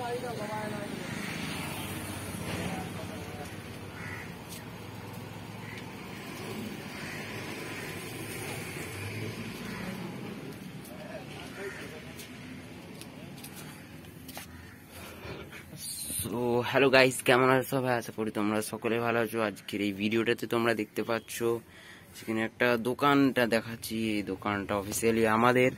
তো hello guys, কেমন আছো সবাই? আশা করি তোমরা সকলে ভালো আছো। আজকের এই ভিডিওটাতে তোমরা দেখতে পাচ্ছ সেখানে একটা দোকানটা দেখাচ্ছি। এই দোকানটা অফিসিয়ালি আমাদের।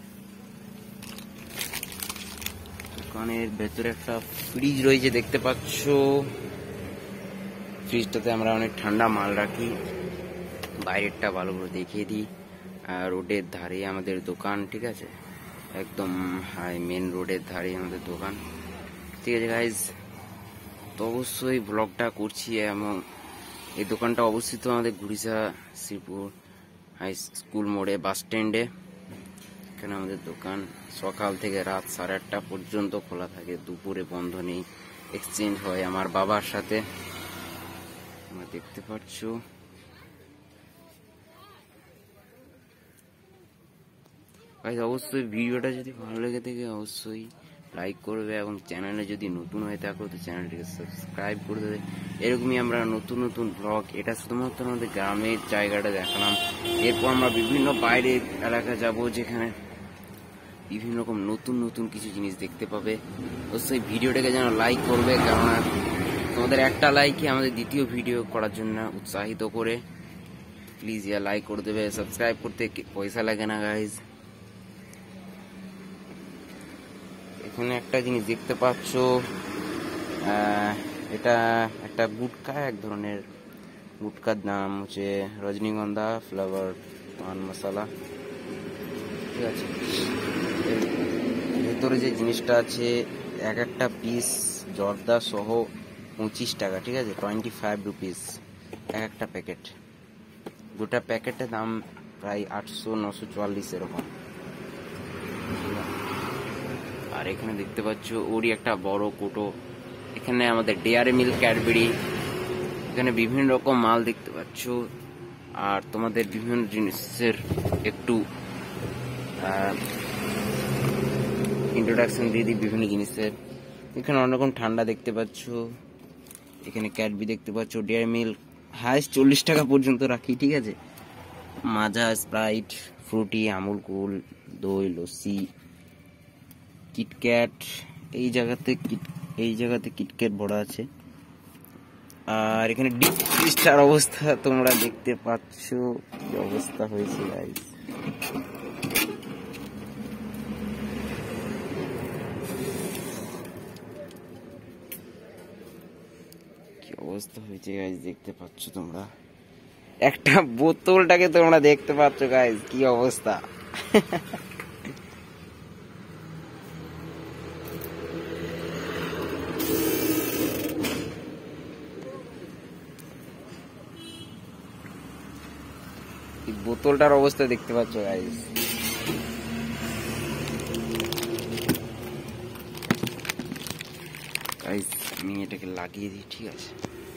দোকানের ভেতরে একটা ফ্রিজ রয়েছে দেখতে পাচ্ছ। ফ্রিজটাতে আমরা অনেক ঠান্ডা মাল রাখি। বাইরেরটা ভালো করে দেখিয়ে দিই। আর রোডের ধারে আমাদের দোকান, ঠিক আছে, একদম হাই মেন রোডের ধারে আমাদের দোকান, ঠিক আছে গাইজ। তো অবশ্যই ব্লগটা করছি এবং এই দোকানটা অবস্থিত আমাদের ঘুরিসা শ্রীপুর হাই স্কুল মোড়ে, বাস স্ট্যান্ডে। এখানে আমাদের দোকান সকাল থেকে রাত 8:30 পর্যন্ত খোলা থাকে, দুপুরে বন্ধ নেই। এক্সচেঞ্জ হয় আমার বাবার সাথে, তোমরা দেখতে পাচ্ছ। অবশ্যই ভিডিওটা যদি ভালো লেগে থাকে অবশ্যই লাইক করবে এবং চ্যানেলে যদি নতুন হয়ে থাকো তো চ্যানেলটিকে সাবস্ক্রাইব করে দেবে। এরকমই আমরা নতুন নতুন ব্লগ, এটা শুধুমাত্র আমাদের গ্রামের জায়গাটা দেখালাম। এরপর আমরা বিভিন্ন বাইরের এলাকা যাব, যেখানে বিভিন্ন রকম নতুন নতুন কিছু জিনিস দেখতে পাবে। অবশ্যই ভিডিওটাকে যেন লাইক করবে, কেননা তোমাদের একটা লাইকই আমাদের দ্বিতীয় ভিডিও করার জন্য উৎসাহিত করে। প্লিজ লাইক করে দেবে। সাবস্ক্রাইব করতে পয়সা লাগে না গাইজ। এখানে একটা জিনিস দেখতে পাচ্ছ, এটা একটা গুটকা, এক ধরনের গুটকার নাম হচ্ছে রজনীগন্ধা ফ্লেভার পান মশলা, ঠিক আছে। ভেতরে যে জিনিসটা আছে, এক একটা পিস জর্দা সহ 25 টাকা, ঠিক আছে, 25 রুপিস এক একটা প্যাকেট। গোটা প্যাকেটের দাম প্রায় 800-944 এরকম। আর এখানে দেখতে পাচ্ছ ওরই একটা বড় কোটো। এখানে আমাদের ডেয়ারি মিল্ক, ক্যাডবেরি, এখানে বিভিন্ন রকম মাল দেখতে পাচ্ছ। আর তোমাদের বিভিন্ন জিনিসের একটু ইন্ট্রোডাকশন দিয়ে দিই বিভিন্ন জিনিসের। এখানে অনেক রকম ঠান্ডা দেখতে পাচ্ছ। এখানে ক্যাডবেরি দেখতে পাচ্ছ, ডেয়ারি মিল্ক হাইস্ট 40 টাকা পর্যন্ত রাখি, ঠিক আছে। মাজা, স্প্রাইট, ফ্রুটি, আমুল কুল, দই, লস্যি, কিটক্যাট, এই জায়গাতে কিটক্যাট বড় আছে। আর এখানে ডিপ ফ্রিজটার অবস্থা তোমরা দেখতে পাচ্ছ, কি অবস্থা হয়েছে গাইস। কি অবস্থা হয়েছে গাইস, দেখতে পাচ্ছ তোমরা। একটা বোতলটাকে তোমরা দেখতে পাচ্ছ গাইস, কি অবস্থা। বোতলটার অবস্থা দেখতে পাচ্ছ গাইস। আমি এটাকে লাগিয়ে দিই, ঠিক আছে।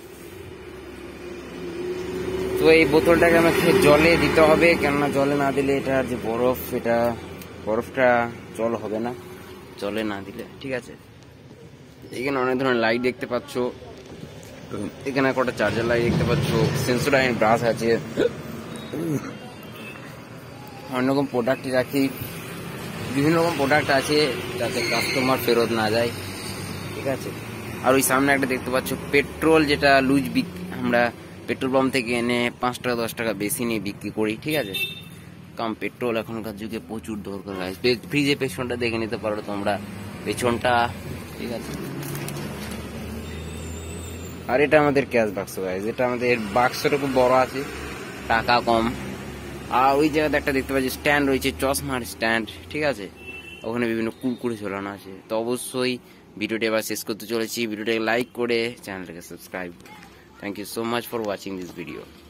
তো এই বোতলটাকে আমাকে জলে দিতে হবে, কেননা জলে না দিলে এটার যে বরফ, এটা বরফটা জল হবে না জলে না দিলে, ঠিক আছে। এখানে অনেক ধরনের লাইট দেখতে পাচ্ছ। এখানে কটা চার্জার লাইট দেখতে পাচ্ছ, সেন্সোডাইন ব্রাশ আছে, অন্য রকম প্রোডাক্ট রাখি। বিভিন্ন রকম প্রোডাক্ট আছে যাতে কাস্টমার ফেরত না যায়, ঠিক আছে। আর ওই সামনে একটা দেখতে পাচ্ছ পেট্রোল, যেটা লুজ আমরা পেট্রোল পাম্প থেকে এনে 5 টাকা 10 টাকা বেশি নিয়ে বিক্রি করি, ঠিক আছে। কারণ পেট্রোল এখনকার যুগে প্রচুর দরকার। ফ্রিজে পেছনটা দেখে নিতে পারো তোমরা, পেছনটা, ঠিক আছে। আর এটা আমাদের ক্যাশ বাক্স গাইস, এটা আমাদের বাক্সটা খুব বড় আছে, টাকা কম। আর ওই জায়গাতে একটা দেখতে পাচ্ছি স্ট্যান্ড রয়েছে, চশমার স্ট্যান্ড, ঠিক আছে। ওখানে বিভিন্ন কুরকুরে ঝোলানো আছে। তো অবশ্যই ভিডিওটি এবার শেষ করতে চলেছি। ভিডিওটাকে লাইক করে চ্যানেলটাকে subscribe. Thank you so much for watching this video.